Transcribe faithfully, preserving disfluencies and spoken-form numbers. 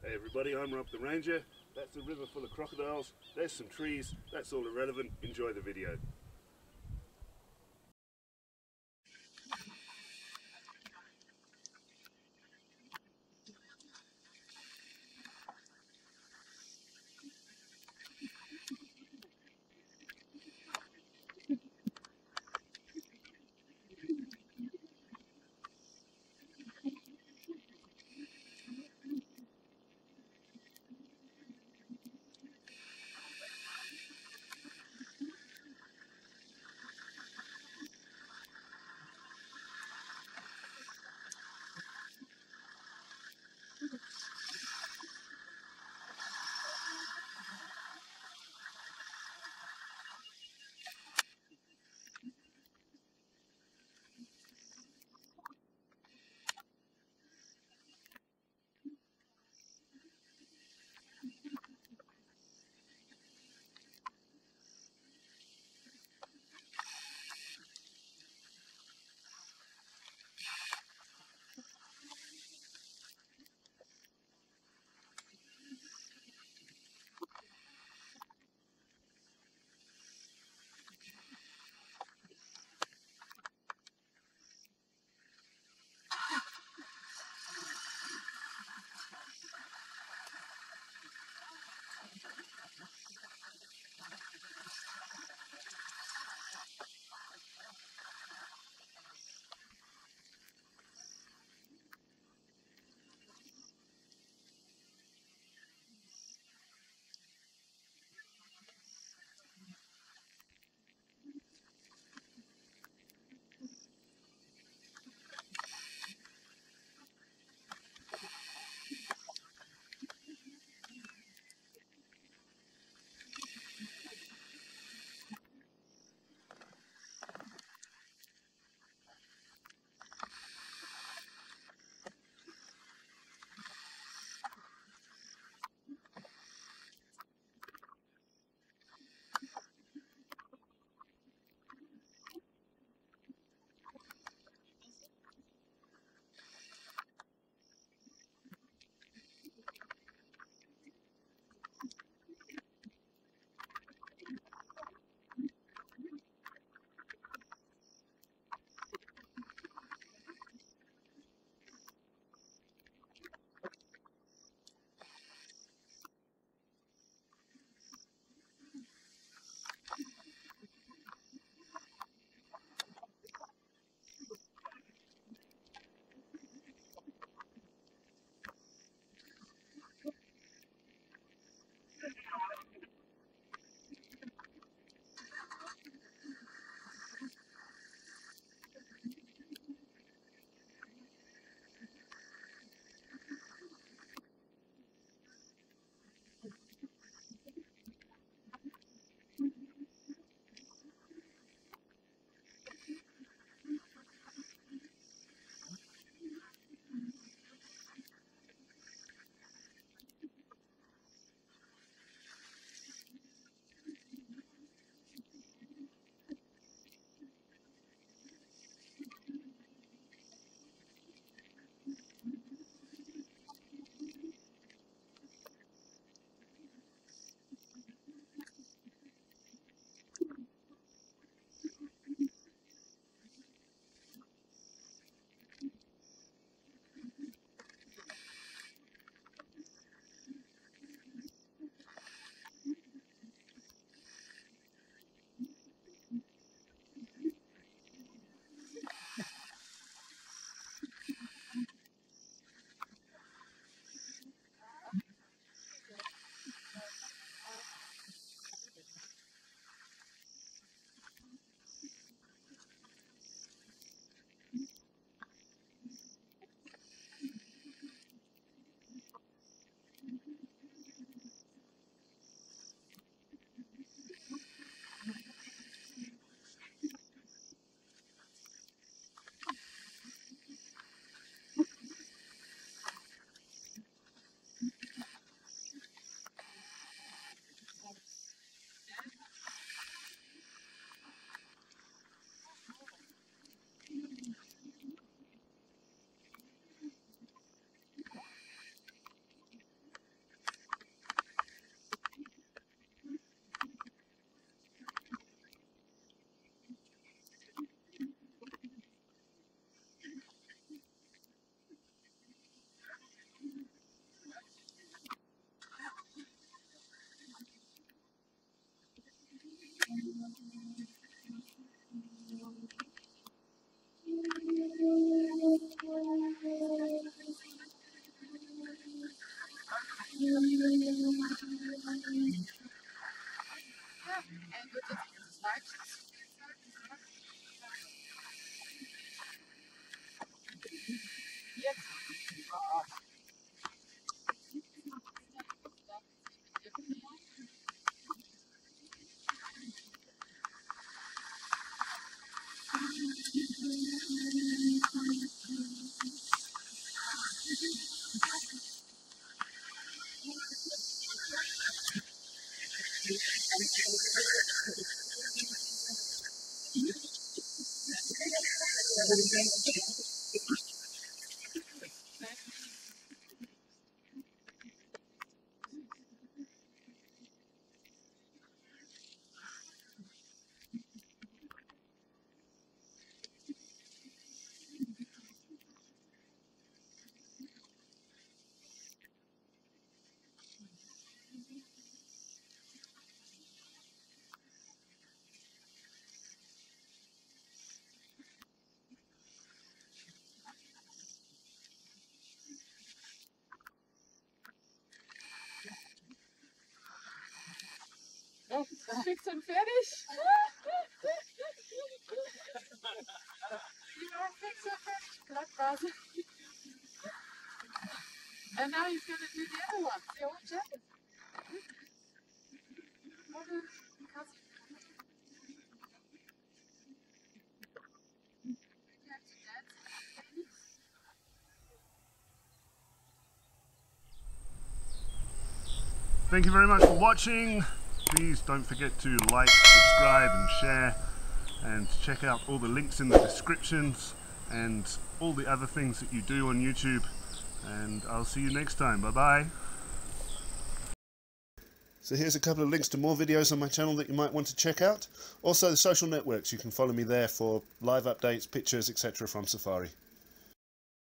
Hey everybody, I'm Rob the Ranger. That's a river full of crocodiles. There's some trees. That's all irrelevant. Enjoy the video. Oh, fix and finish. You are fix and finish, Blockbuster. And now he's going to do the other one. See, watch out. What is cousin? Thank you very much for watching. Please don't forget to like, subscribe and share, and check out all the links in the descriptions and all the other things that you do on YouTube, and I'll see you next time. Bye bye. So here's a couple of links to more videos on my channel that you might want to check out. Also the social networks, you can follow me there for live updates, pictures, et cetera from Safari.